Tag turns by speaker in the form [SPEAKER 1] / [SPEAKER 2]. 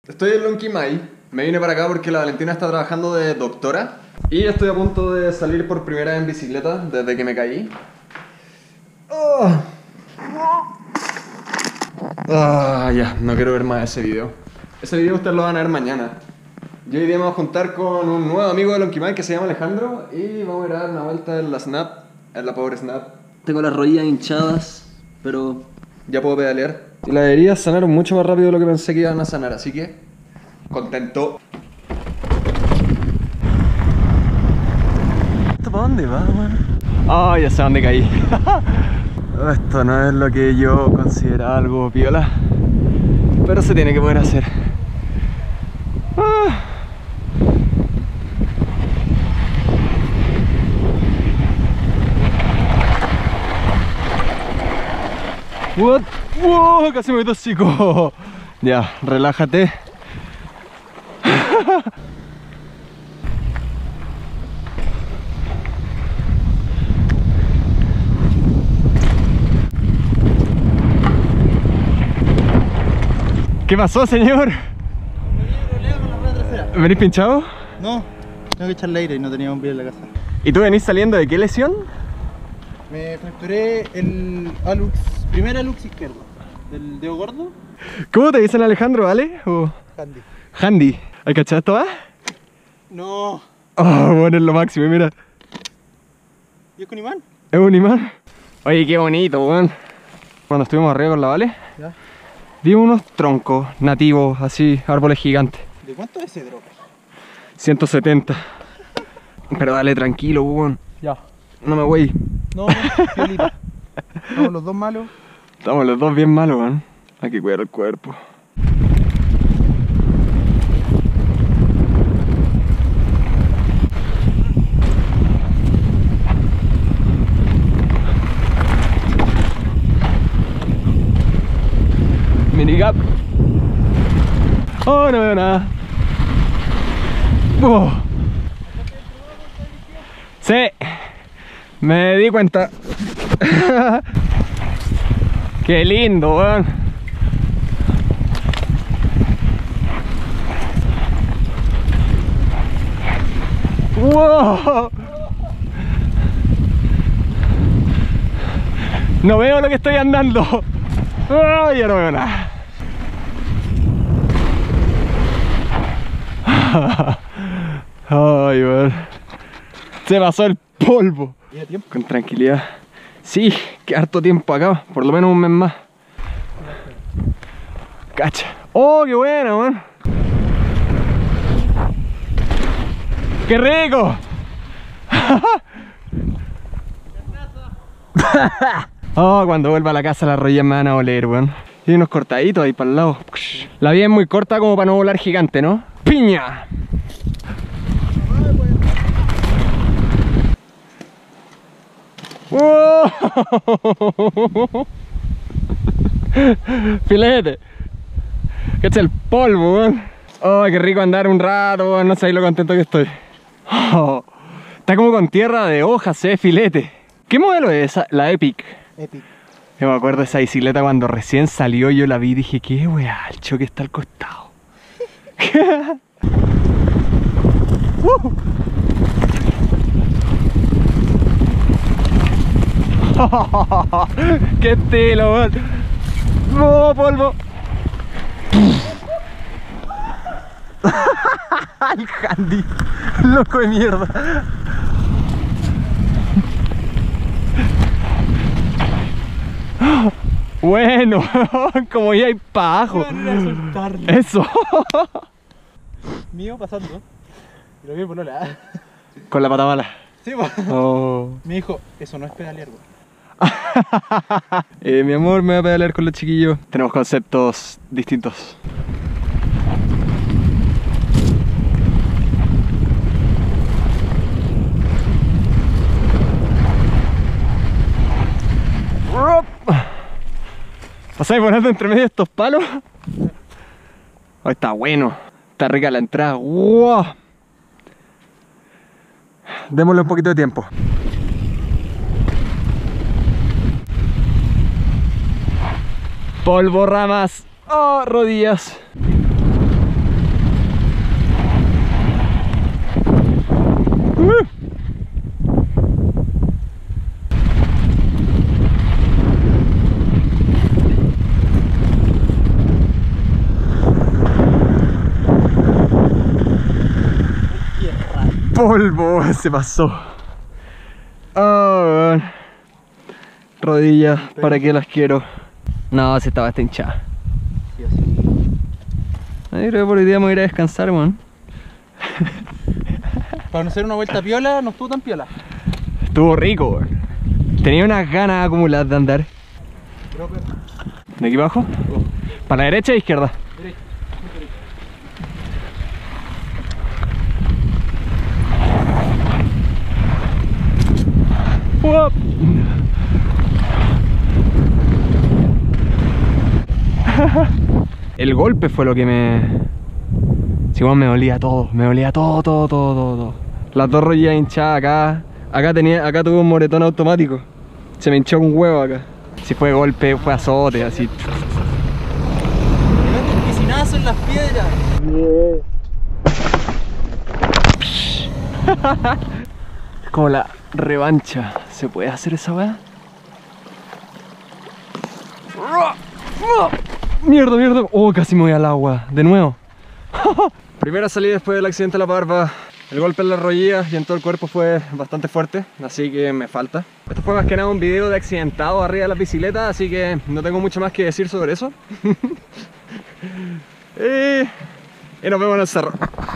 [SPEAKER 1] Estoy en Lonquimay, me vine para acá porque la Valentina está trabajando de doctora y estoy a punto de salir por primera vez en bicicleta desde que me caí. Ya, no quiero ver más ese video. Ese video ustedes lo van a ver mañana. Yo hoy día me voy a juntar con un nuevo amigo de Lonquimay que se llama Alejandro y vamos a ir a dar una vuelta en la Snap, en la pobre Snap.
[SPEAKER 2] Tengo las rodillas hinchadas, pero
[SPEAKER 1] ya puedo pedalear. Y las heridas sanaron mucho más rápido de lo que pensé que iban a sanar, así que contento.
[SPEAKER 2] ¿esto para dónde va, man?
[SPEAKER 1] Ah, ya sé dónde caí. Esto no es lo que yo consideraba algo piola, pero se tiene que poder hacer. What? ¡Wow! Casi me intoxico. Ya, relájate. ¿Qué pasó, señor? ¿Venís pinchado?
[SPEAKER 3] No, tengo que echarle aire y no tenía un pie en la casa.
[SPEAKER 1] ¿Y tú venís saliendo de qué lesión?
[SPEAKER 3] Me fracturé el alux, primer alux izquierdo, del dedo gordo.
[SPEAKER 1] ¿Cómo te dicen, Alejandro, vale? ¿O
[SPEAKER 3] Handy.
[SPEAKER 1] Handy? ¿Hay cachado esto, va?
[SPEAKER 3] No.
[SPEAKER 1] Oh, bueno, es lo máximo, mira.
[SPEAKER 3] ¿Y es con imán?
[SPEAKER 1] Es un imán. Oye, qué bonito, weón. Cuando estuvimos arriba con la Vale,
[SPEAKER 3] Ya.
[SPEAKER 1] vimos unos troncos nativos, así, árboles gigantes.
[SPEAKER 3] ¿De cuánto es ese drop?
[SPEAKER 1] 170. Pero dale tranquilo, weón.
[SPEAKER 3] Ya.
[SPEAKER 1] No me voy.
[SPEAKER 3] No, piolita. Estamos los dos malos.
[SPEAKER 1] Estamos los dos bien malos, weón. Hay que cuidar el cuerpo. Minigap. Oh, no veo nada. Sí, me di cuenta. Qué lindo, weón. Wow. No veo lo que estoy andando. Oh, ya no veo nada. Ay, weón. Se pasó el polvo.
[SPEAKER 3] ¿Lleva tiempo?
[SPEAKER 1] Con tranquilidad. Sí, que harto tiempo acá, por lo menos un mes más. Cacha. Oh, qué bueno, weón. ¡Qué rico! Oh, cuando vuelva a la casa las rodillas me van a oler, weón. Y unos cortaditos ahí para el lado. La vía es muy corta como para no volar gigante, ¿no? ¡Piña! ¡Wow! Filete. ¿Qué es el polvo, weón? Oh, qué rico andar un rato, weón. No sabéis lo contento que estoy. Oh, está como con tierra de hojas, filete. ¿Qué modelo es esa? La Epic.
[SPEAKER 3] Epic.
[SPEAKER 1] Yo me acuerdo de esa bicicleta cuando recién salió, yo la vi y dije, qué weá, el choque está al costado. ¡Qué estilo, weón! ¡No, polvo! ¡El Handy! ¡Loco de mierda! Bueno, como ya hay pajo. Eso.
[SPEAKER 3] Mío pasando. Y lo vi por la.
[SPEAKER 1] Con la pata mala.
[SPEAKER 3] Sí, va.
[SPEAKER 1] Oh.
[SPEAKER 3] Me dijo, eso no es pedalear, güey.
[SPEAKER 1] Mi amor, me voy a pedalear con los chiquillos. Tenemos conceptos distintos. ¿Pasáis volando entre medio de estos palos? Oh, está bueno. Está rica la entrada. ¡Wow! Démosle un poquito de tiempo. Polvo, ramas. Oh, rodillas. polvo! Se pasó. Oh, weón. Rodillas, ¿para qué las quiero? No, se estaba hinchada.
[SPEAKER 3] Sí, así.
[SPEAKER 1] Ay, creo que por hoy día me voy a ir a descansar, weón.
[SPEAKER 3] Para no hacer una vuelta piola, no estuvo tan piola.
[SPEAKER 1] Estuvo rico, weón. Tenía unas ganas acumuladas de andar.
[SPEAKER 3] Creo que...
[SPEAKER 1] ¿De aquí abajo? ¿Para la derecha o izquierda?
[SPEAKER 3] Derecha.
[SPEAKER 1] Uop. El golpe fue lo que me... Sí, bueno, me dolía todo, todo. Las dos rodillas hinchadas acá. Acá tuve un moretón automático. Se me hinchó un huevo acá. Si fue golpe, fue azote, así.
[SPEAKER 3] Un piscinazo en las piedras.
[SPEAKER 1] Es como la revancha. ¿Se puede hacer esa weá? Mierda. Oh, casi me voy al agua. De nuevo. Primera salida después del accidente de la barba. El golpe en las rodillas y en todo el cuerpo fue bastante fuerte, así que me falta. Esto fue más que nada un video de accidentado arriba de la bicicleta, así que no tengo mucho más que decir sobre eso. Y nos vemos en el cerro.